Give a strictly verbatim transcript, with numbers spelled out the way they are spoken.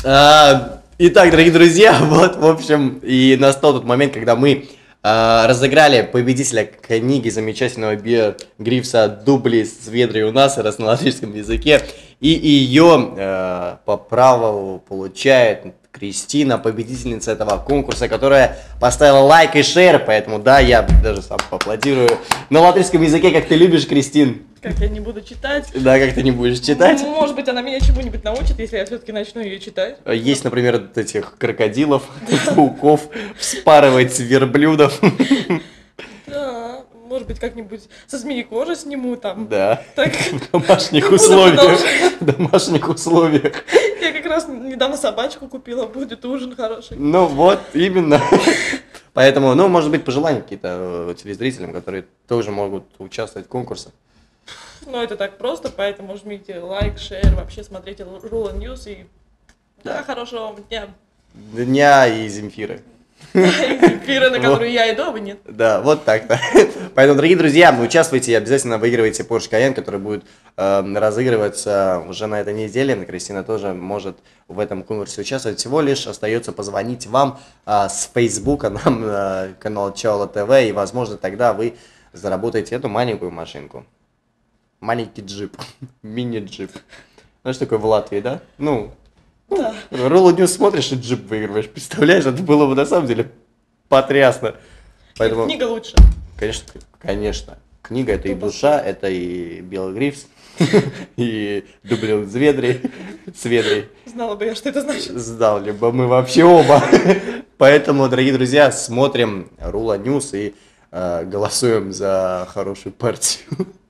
А, Итак, дорогие друзья, вот, в общем, и настал тот момент, когда мы а, разыграли победителя книги замечательного Био Грифса «Дубли с ведрой у нас», раз на латышском языке. И ее а, по праву получает Кристина, победительница этого конкурса, которая поставила лайк и шер, поэтому да, я даже сам поаплодирую. На латышском языке, как ты любишь, Кристин. Как я не буду читать. Да, как ты не будешь читать. Может быть, она меня чему-нибудь научит, если я все-таки начну ее читать. Есть, например, вот этих крокодилов, пауков, вспарывать верблюдов. Да, может быть, как-нибудь со змеи кожи сниму там. Да, Так. в домашних Буду условиях. продолжать. В домашних условиях. Я как раз недавно собачку купила, будет ужин хороший. Ну вот, именно. Поэтому, ну, может быть, пожелания какие-то э, телезрителям, которые тоже могут участвовать в конкурсе. Но это так просто, поэтому жмите лайк, шер, вообще смотрите Рула Ньюс и да, хорошего вам дня. Дня и Земфиры. Земфира, на которую я иду, а вы нет. Да, вот так-то. Поэтому, дорогие друзья, участвуйте и обязательно выигрывайте Porsche Cayenne, который будет э, разыгрываться уже на этой неделе. Кристина тоже может в этом конкурсе участвовать. Всего лишь остается позвонить вам э, с Фейсбука, нам на канал Чаула ТВ, и, возможно, тогда вы заработаете эту маленькую машинку. Маленький джип, мини-джип. Знаешь, такой в Латвии, да? Ну, Да. Ролл Ньюс смотришь и джип выигрываешь. Представляешь, это было бы на самом деле потрясно. Поэтому, Книга лучше. конечно, конечно. Книга это и душа, это и Белый Грифс, и Дублин с ведрой. С ведрой. Знала бы я, что это значит. Сдал, либо мы вообще оба. Поэтому, дорогие друзья, смотрим Рула Ньюс и э, голосуем за хорошую партию.